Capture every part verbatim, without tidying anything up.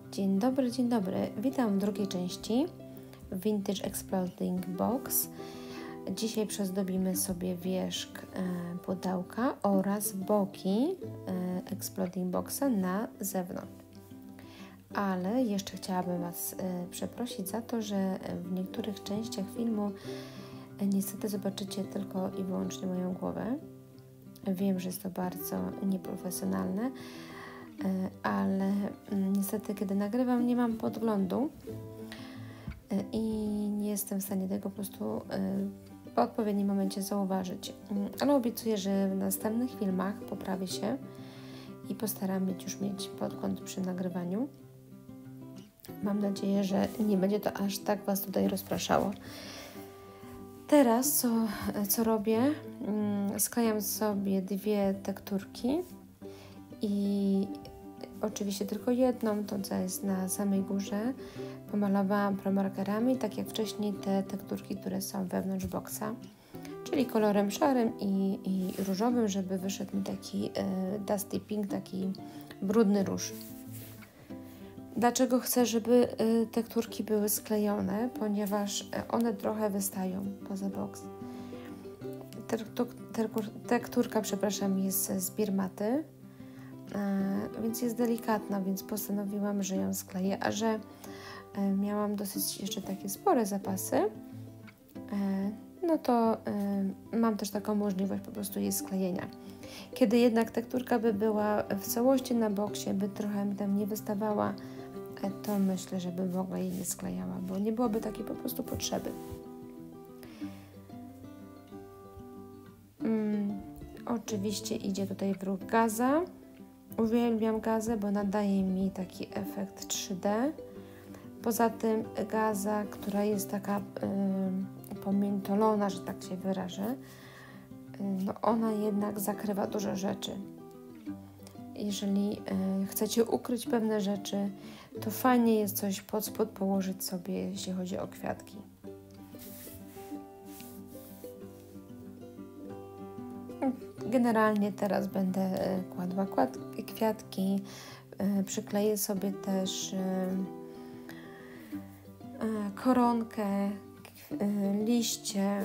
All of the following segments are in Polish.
Dzień dobry, dzień dobry. Witam w drugiej części Vintage Exploding Box. Dzisiaj przezdobimy sobie wierzch e, pudełka oraz boki e, Exploding Boxa na zewnątrz. Ale jeszcze chciałabym Was e, przeprosić za to, że w niektórych częściach filmu e, niestety zobaczycie tylko i wyłącznie moją głowę. Wiem, że jest to bardzo nieprofesjonalne, ale niestety kiedy nagrywam, nie mam podglądu i nie jestem w stanie tego po prostu w odpowiednim momencie zauważyć. Ale obiecuję, że w następnych filmach poprawię się i postaram się już mieć podgląd przy nagrywaniu. Mam nadzieję, że nie będzie to aż tak Was tutaj rozpraszało. Teraz co, co robię? Sklejam sobie dwie tekturki i oczywiście tylko jedną, tą co jest na samej górze, pomalowałam promarkerami, tak jak wcześniej te tekturki, które są wewnątrz boksa, czyli kolorem szarym i, i różowym, żeby wyszedł mi taki e, dusty pink, taki brudny róż. Dlaczego chcę, żeby e, tekturki były sklejone? Ponieważ one trochę wystają poza boks. Tekturka, przepraszam, jest z Birmaty, więc jest delikatna, więc postanowiłam, że ją skleję, a że miałam dosyć jeszcze takie spore zapasy, no to mam też taką możliwość po prostu jej sklejenia. Kiedy jednak tekturka by była w całości na boksie, by trochę mi tam nie wystawała, to myślę, że bym mogła jej nie sklejała, bo nie byłoby takiej po prostu potrzeby. Hmm, oczywiście idzie tutaj wróg gaza. Uwielbiam gazę, bo nadaje mi taki efekt trzy D. Poza tym gaza, która jest taka y, pomiętolona, że tak się wyrażę, y, no ona jednak zakrywa dużo rzeczy. Jeżeli y, chcecie ukryć pewne rzeczy, to fajnie jest coś pod spód położyć sobie, jeśli chodzi o kwiatki. Generalnie teraz będę kładła kwiatki, przykleję sobie też koronkę, liście.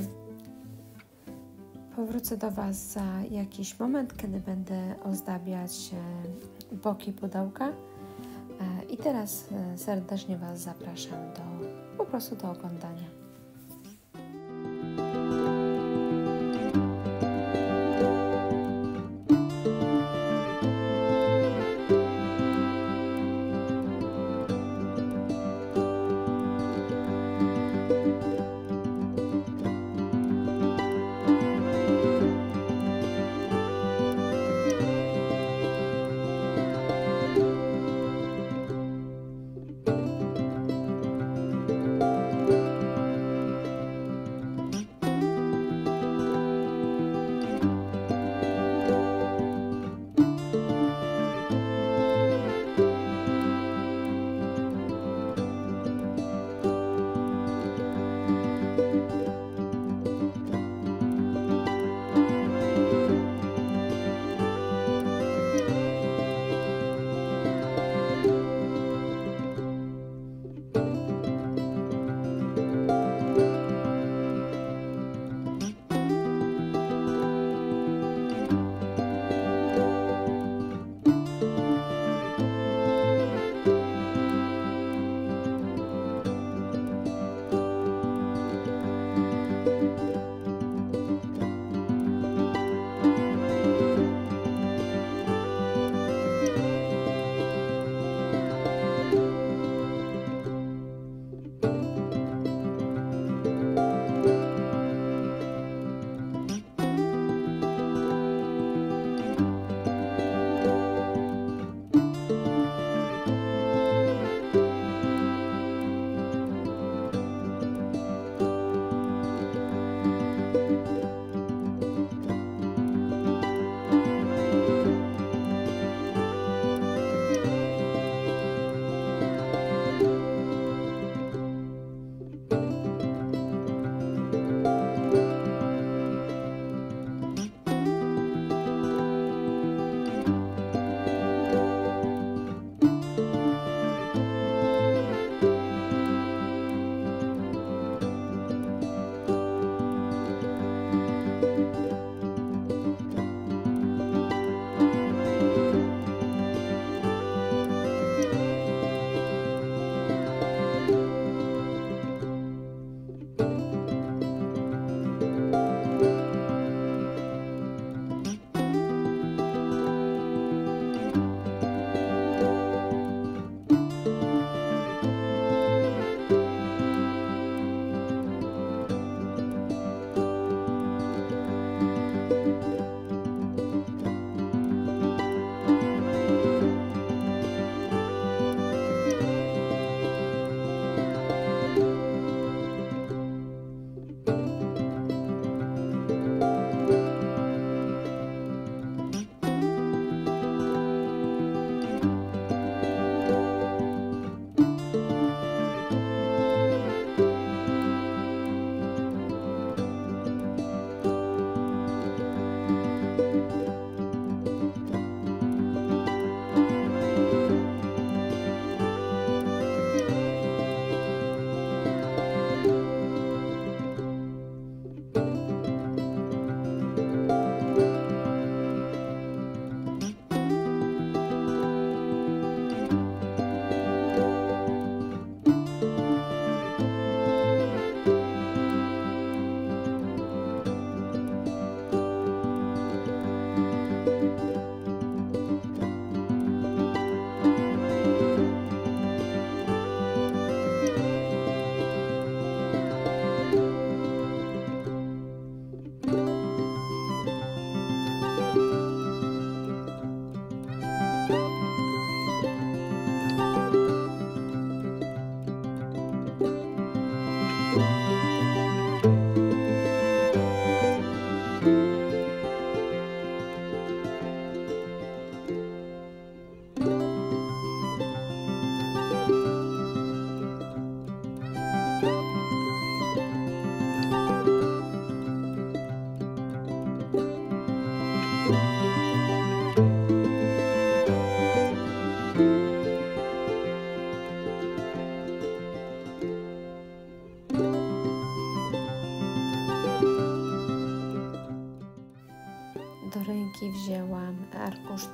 Powrócę do Was za jakiś moment, kiedy będę ozdabiać boki pudełka. I teraz serdecznie Was zapraszam do, po prostu do oglądania.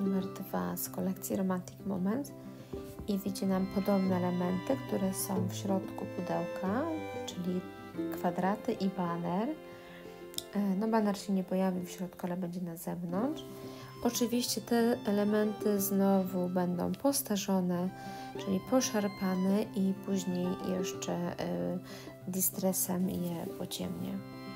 numer dwa z kolekcji Romantic Moments i wycinam podobne elementy, które są w środku pudełka, czyli kwadraty i baner. No baner się nie pojawi w środku, ale będzie na zewnątrz. Oczywiście te elementy znowu będą postarzone, czyli poszarpane i później jeszcze y, distressem je pociemnię.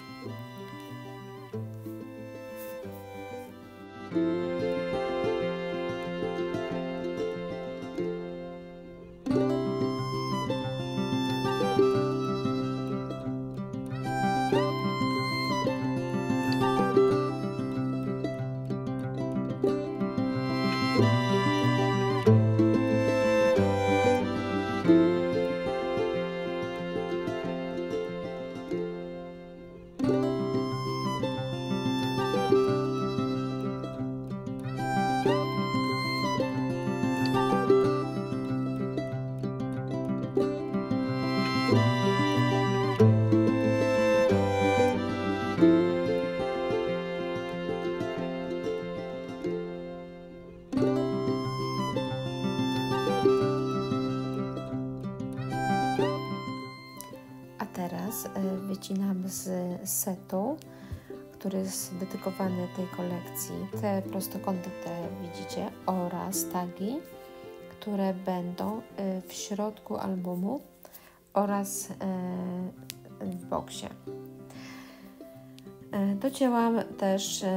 Teraz wycinam z setu, który jest dedykowany tej kolekcji, te prostokąty, te widzicie, oraz tagi, które będą w środku albumu oraz w boksie. Docięłam też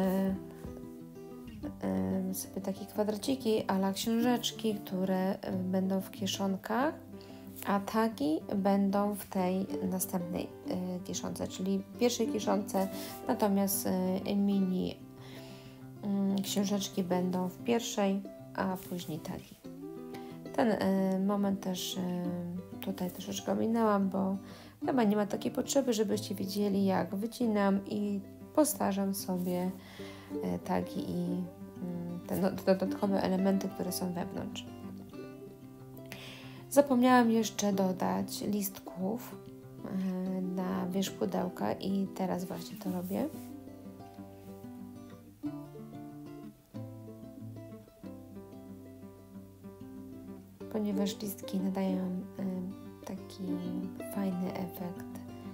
sobie takie kwadraciki a la książeczki, które będą w kieszonkach, a tagi będą w tej następnej y, kieszonce, czyli w pierwszej kieszonce, natomiast y, mini y, książeczki będą w pierwszej, a później tagi. Ten y, moment też y, tutaj troszeczkę ominęłam, bo chyba nie ma takiej potrzeby, żebyście wiedzieli, jak wycinam i postarzam sobie y, tagi i y, te no, dodatkowe elementy, które są wewnątrz. Zapomniałam jeszcze dodać listków na wierzch pudełka i teraz właśnie to robię. Ponieważ listki nadają taki fajny efekt.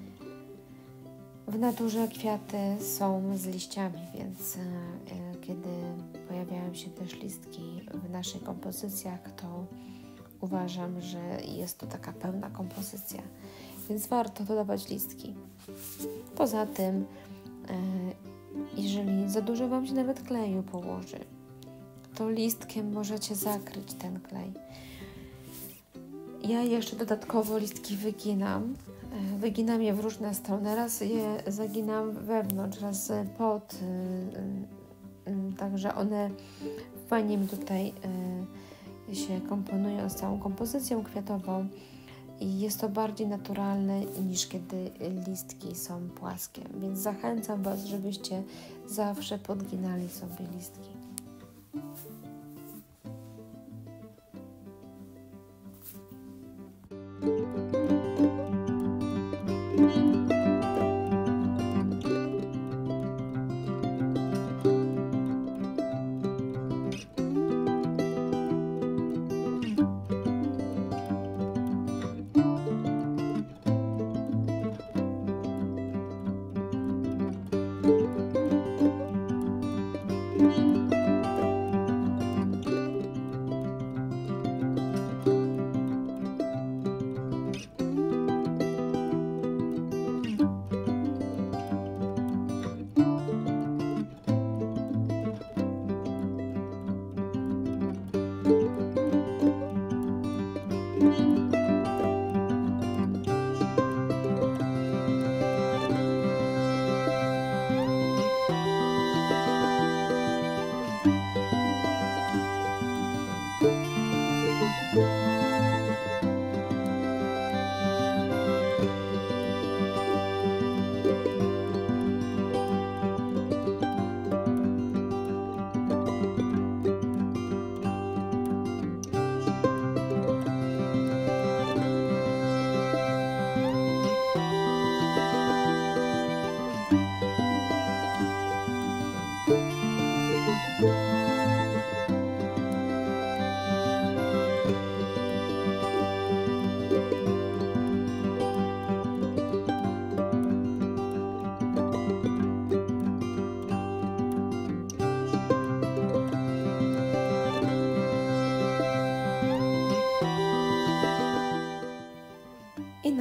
W naturze kwiaty są z liściami, więc kiedy pojawiają się też listki w naszych kompozycjach, to uważam, że jest to taka pełna kompozycja, więc warto dodawać listki. Poza tym, jeżeli za dużo Wam się nawet kleju położy, to listkiem możecie zakryć ten klej. Ja jeszcze dodatkowo listki wyginam. Wyginam je w różne strony. Raz je zaginam wewnątrz, raz pod, także one fajnie mi tutaj się komponują z całą kompozycją kwiatową i jest to bardziej naturalne niż kiedy listki są płaskie, więc zachęcam Was, żebyście zawsze podginali sobie listki.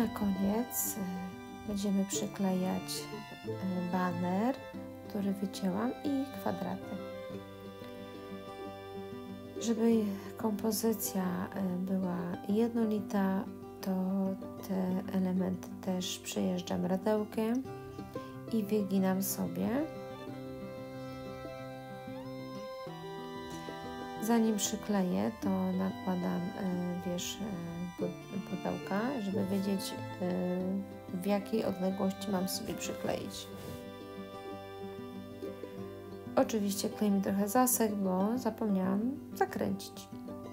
na koniec będziemy przyklejać baner, który wycięłam, i kwadraty. Żeby kompozycja była jednolita, to te elementy też przejeżdżam radełkiem i wyginam sobie. Zanim przykleję, to nakładam wierzch pudełka, żeby wiedzieć, w jakiej odległości mam sobie przykleić. Oczywiście klej mi trochę zasechł, bo zapomniałam zakręcić.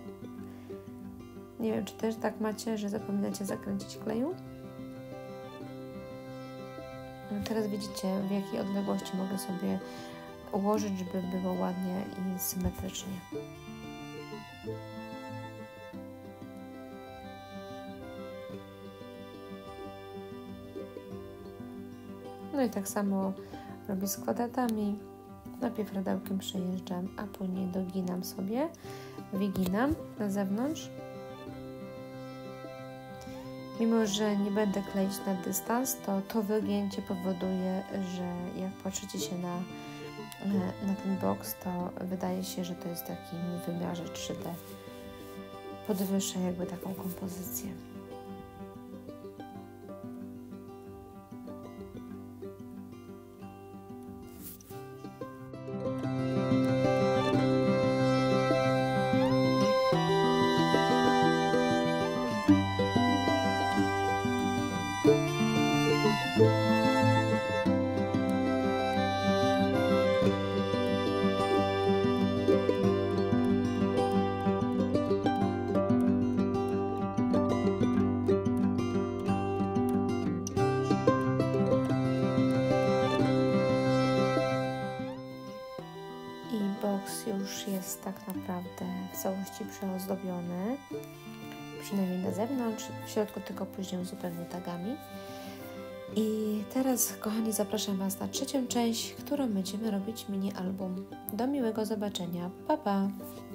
Nie wiem, czy też tak macie, że zapominacie zakręcić kleju? Teraz widzicie, w jakiej odległości mogę sobie ułożyć, żeby było ładnie i symetrycznie. No i tak samo robię z kwadratami. Najpierw radełkiem przejeżdżam, a później doginam sobie, wyginam na zewnątrz. Mimo że nie będę kleić na dystans, to to wygięcie powoduje, że jak patrzycie się na, na ten boks, to wydaje się, że to jest w takim wymiarze trzy D. Podwyższa jakby taką kompozycję. Boks już jest tak naprawdę w całości przeozdobiony, przynajmniej na zewnątrz, w środku tylko później zupełnie tagami. I teraz, kochani, zapraszam Was na trzecią część, którą będziemy robić mini album. Do miłego zobaczenia. Pa, pa!